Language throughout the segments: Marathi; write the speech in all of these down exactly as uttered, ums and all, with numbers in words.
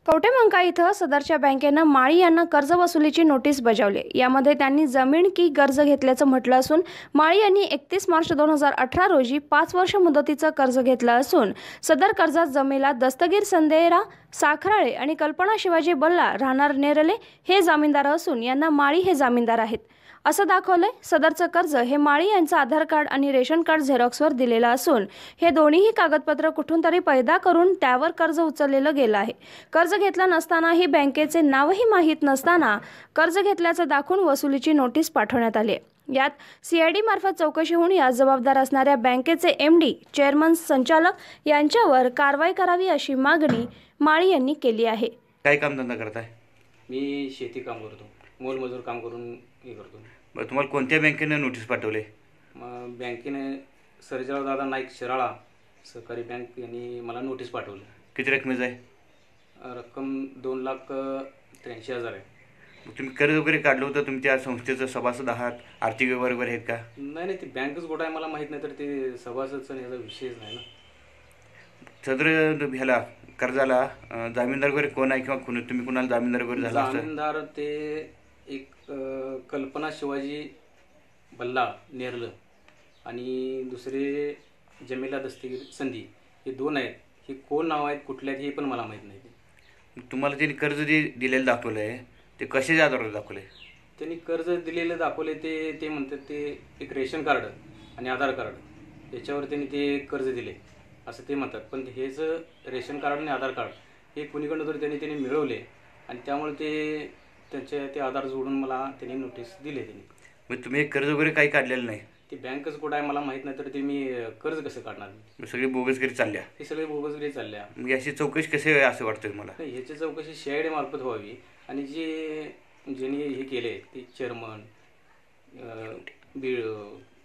कवठेमंका इथं सदरच्या बँकेनं माळी यांना कर्ज वसुलीची नोटीस बजावली। यामध्ये त्यांनी जमीन की कर्ज घेतल्याचं म्हटलं असून माळी यांनी एकतीस मार्च दोन हजार अठरा रोजी पाच वर्ष मुदतीचं कर्ज घेतलं असून सदर कर्जात जमेला दस्तगीर संदेरा साखराळे आणि कल्पना शिवाजी बल्ला राहणार नेरले हे जामीनदार असून यांना माळी हे जामीनदार आहेत असं दाखवलंय। सदरचं कर्ज हे माळी यांचं आधार कार्ड आणि रेशन कार्ड झेरॉक्सवर दिलेलं असून हे दोन्हीही कागदपत्र कुठून तरी पैदा करून त्यावर कर्ज उचललेलं गेलं आहे। कर्ज घेतलं नसतानाही बँकेचे नावही माहीत नसताना कर्ज घेतल्याचं दाखवून वसुलीची नोटीस पाठवण्यात आली। यात सीआयडी मार्फत चौकशी होऊन या जबाबदार असणाऱ्या बँकेचे एमडी चेअरमन संचालक यांच्यावर कारवाई करावी अशी मागणी माळी यांनी केली आहे। काय काम धंदा करताय? मी शेती काम करतो, मोलमजूर काम करून हे करतो। बरं, तुम्हाला कोणत्या बँकेने नोटीस पाठवले? मग बँकेने सर्जेराव दादा नाईक शिराळा सहकारी बँक यांनी मला नोटीस पाठवली। किती रकमेचं आहे? रक्कम दोन लाख त्र्याऐंशी हजार आहे। तुम्ही कर्ज वगैरे काढलं होतं, तुमच्या संस्थेचं सभासद आहात, आर्थिक व्यवहार वगैरे आहेत का? नाही नाही, ती बँकच गोठा आहे मला माहीत नाही, तर ते सभासदचा याचा विषयच नाही ना। सदर ह्याला कर्जाला जामीनदार वगैरे कोण आहे किंवा कोण तुम्ही कोणाला जामीनदार वगैरे झाला? जामीनदार ते एक कल्पना शिवाजी बल्ला नेरलं आणि दुसरे जमेला दस्तगीर संधी, हे दोन आहेत। हे कोण नाव आहेत, कुठल्या हे पण मला माहीत नाही। तुम्हाला त्यांनी कर्ज जे दिलेलं दाखवलं आहे ते कशाच्या आधारावर दाखवलं आहे? त्यांनी कर्ज दिलेलं दाखवले ते ते म्हणतात ते एक रेशन कार्ड आणि आधार कार्ड याच्यावर त्यांनी ते कर्ज दिले असं ते म्हणतात। पण हेच रेशन कार्ड आणि आधार कार्ड हे कुणीकडून तरी त्यांनी त्यांनी मिळवले आणि त्यामुळे ते त्यांचे ते आधार जोडून मला त्यांनी नोटीस दिले। त्यांनी मग तुम्ही कर्ज वगैरे काही काढलेलं नाही? ती बँकच कुठं आहे मला माहीत नाही, तर ते मी कर्ज कसं काढणार? सगळी बोगसगिरी चालल्या? हे सगळे बोगसगिरी चालल्या। मग याची चौकशी कशी आहे असं वाटतं मला? ह्याची चौकशी सीआयडी मार्फत व्हावी आणि जे ज्यांनी हे केले ते चेअरमन बीळ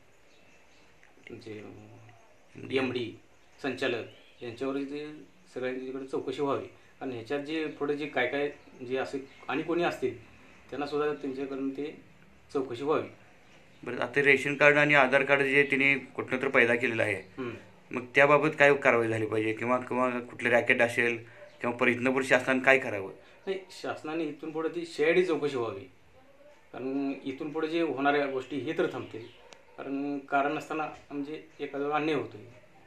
जे एम डी संचालक यांच्यावर ते सगळ्यांच्याकडे चौकशी व्हावी आणि ह्याच्यात जे पुढे जे काय काय जे असे आणि कोणी असतील त्यांना सुद्धा त्यांच्याकडून ते चौकशी व्हावी। बरं, आता रेशन कार्ड आणि आधार कार्ड जे तिने कुठनं तर पैदा केलेलं आहे, मग त्याबाबत काय कारवाई झाली पाहिजे किंवा किंवा कुठले रॅकेट असेल किंवा पर इथनं पुढे शासनाने काय करावं? नाही, शासनाने इथून पुढे ती सीआयडी चौकशी व्हावी, कारण इथून पुढे जे होणाऱ्या गोष्टी हे तर थांबतील, कारण कारण नसताना म्हणजे एखादा अन्याय होतो।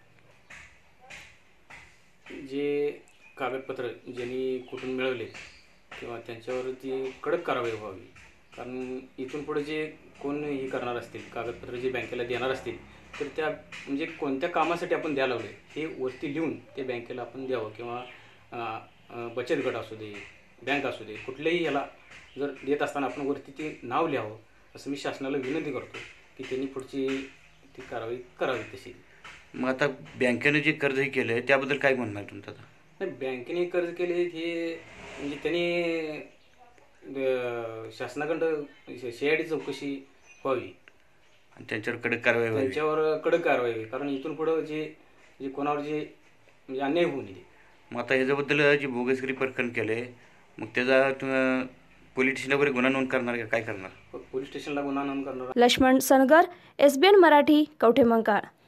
जे कागदपत्र ज्यांनी कुठून मिळवले किंवा त्यांच्यावरती कडक कारवाई व्हावी, कारण इथून पुढे जे कोण हे करणार असतील कागदपत्र जे बँकेला देणार असतील तर त्या म्हणजे कोणत्या कामासाठी आपण द्यायला लागले हे वरती लिहून ते बँकेला आपण द्यावं किंवा बचत गट असू दे, बँक असू दे, कुठल्याही याला जर देत असताना आपण वरती ते नाव लिहावं असं मी शासनाला विनंती करतो की त्यांनी पुढची ती कारवाई करावी तशी। मग आता बँकेने जे कर्ज हे केलं आहे त्याबद्दल काय म्हणणार तुमचं? नाही, बँकेने कर्ज केले हे म्हणजे त्यांनी शासनाकडं सीआयडी चौकशी व्हावी आणि त्यांच्यावर कडक कारवाई व्हावी, त्यांच्यावर कडक कारवाई व्हावी, कारण इथून पुढं जे जे कोणावर जे म्हणजे अन्याय होऊ नये। मग आता ह्याच्याबद्दल जे बोगसगिरी प्रकरण केलं आहे मग त्याचा पोलीस स्टेशनला वगैरे गुन्हा नोंद करणार का काय करणार? पोलीस स्टेशनला गुन्हा नोंद करणार। लक्ष्मण सनगर, एसबीएन मराठी, कवठेमंका।